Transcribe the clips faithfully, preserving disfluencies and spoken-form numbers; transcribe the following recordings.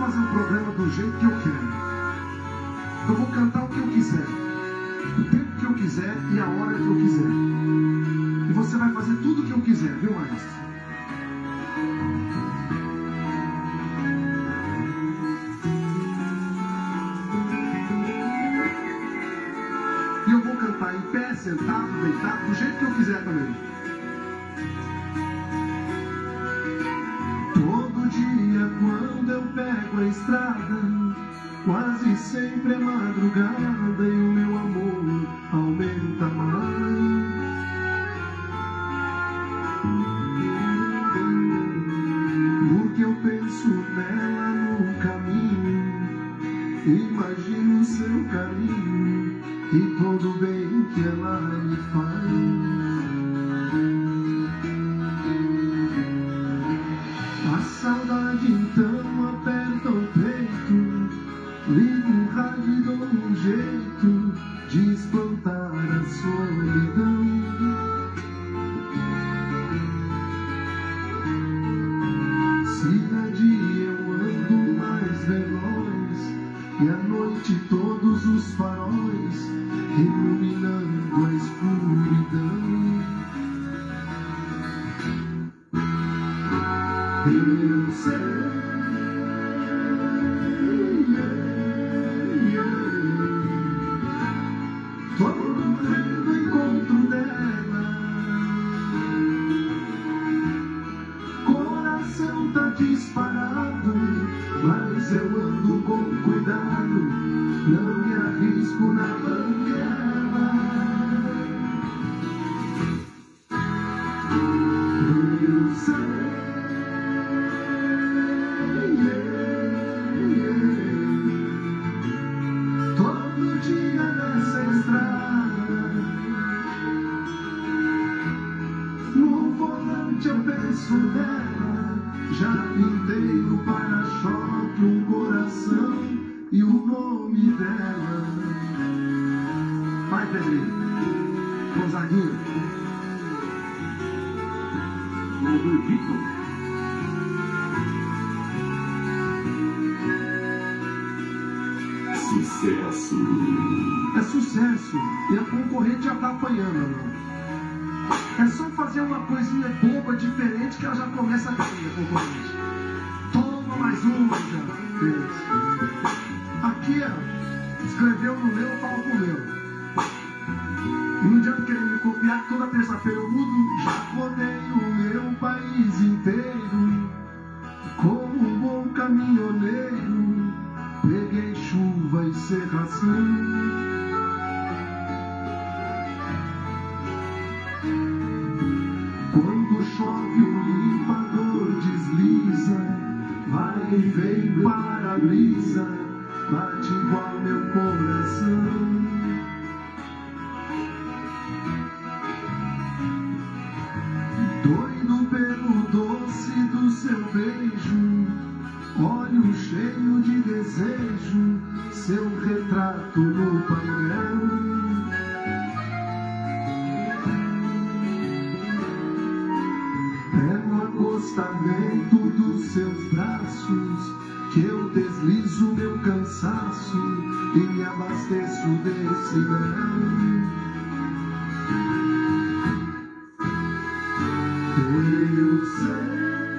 fazer o programa do jeito que eu quero. Eu vou cantar o que eu quiser, o tempo que eu quiser e a hora que eu quiser. E você vai fazer tudo o que eu quiser, viu, maestro? E eu vou cantar em pé, sentado, deitado, do jeito que eu quiser também. Todo dia quando eu pego a estrada, quase sempre é madrugada e o meu amor aumenta mais. Porque eu penso nela no caminho, imagino o seu carinho e todo o bem que ela me faz. A saudade então aperta o peito, ligo o rádio e dou um jeito de espantar a solidão. Se a dia eu ando mais veloz e à noite todos os faróis iluminando a escuridão. Eu sei, yeah, yeah. Tô correndo ao encontro dela, coração tá disparado, mas eu ando com cuidado, não me arrisco na banguela. Eu sei. Eu penso nela, já pintei no para-choque um coração e o nome dela. Vai, Pedrinho, Gonzaguinho. Sucesso. É sucesso e a concorrente já tá apanhando, não? É só fazer uma coisinha boba, diferente, que ela já começa a cair, a concorrente. Toma mais uma, já fez. Aqui, ó, escreveu no meu, eu falo com o meu. E não adianta querer me copiar, que toda terça-feira eu mudo. Já rodei o meu país inteiro, como um bom caminhoneiro, peguei chuva e cerração. Quando chove o limpador desliza, vai e vem para a brisa, bate igual meu coração. Doido pelo doce do seu beijo, olho cheio de desejo, seu retrato no painel. Acostamento dos seus braços que eu deslizo meu cansaço e me abasteço desse mel. Eu sei,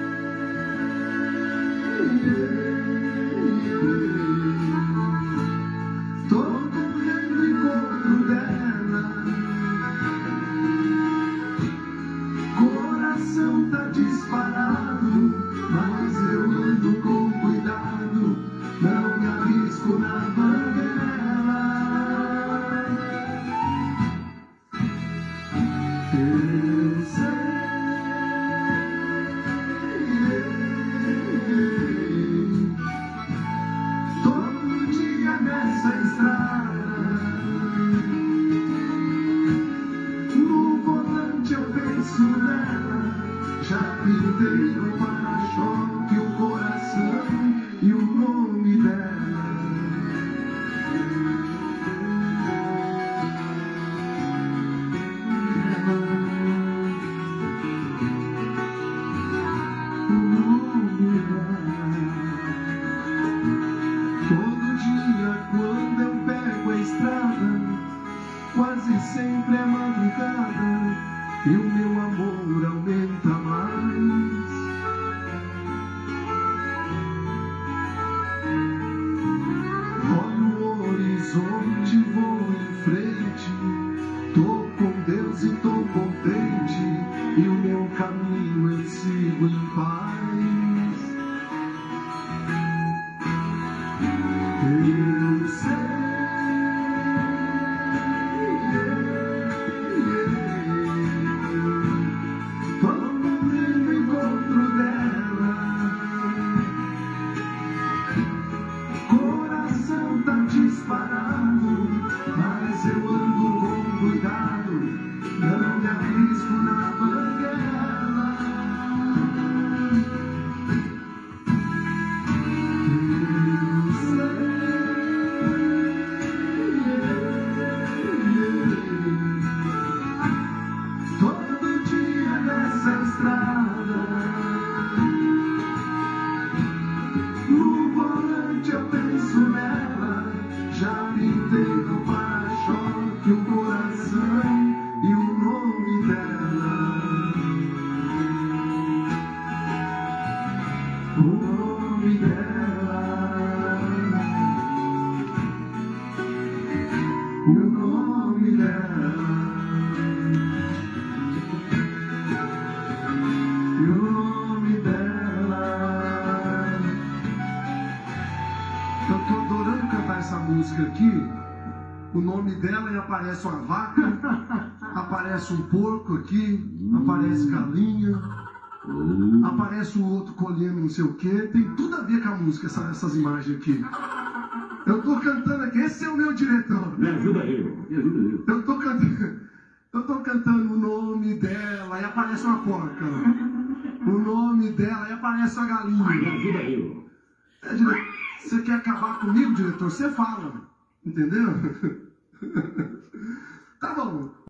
tô correndo em encontro dela, coração tá disparado, mas eu ando com cuidado, não me arrisco na banguela. Eu sei, todo dia nessa estrada, no volante eu penso nela, já pintei no para-choque o coração e o nome dela. O nome dela. caminho eu sigo em paz. Eu sei. Disparado, mas eu ando com cuidado, não me arrisco na banguela. Eu sei, todo dia nessa estrada, no volante eu penso nela. Já pintei no para-choque o coração e o nome dela. O nome dela. O nome dela. E o nome dela. Eu tô adorando cantar essa música aqui. O nome dela e aparece uma vaca, aparece um porco aqui, aparece galinha, aparece um outro colhendo não sei o que. Tem tudo a ver com a música, essa, essas imagens aqui. Eu tô cantando aqui, esse é o meu diretor. Me ajuda aí, me ajuda aí. Eu tô cantando, eu tô cantando o nome dela e aparece uma porca. O nome dela e aparece uma galinha. Me ajuda aí. É, diretor, você quer acabar comigo, diretor? Você fala, entendeu? Tá bom.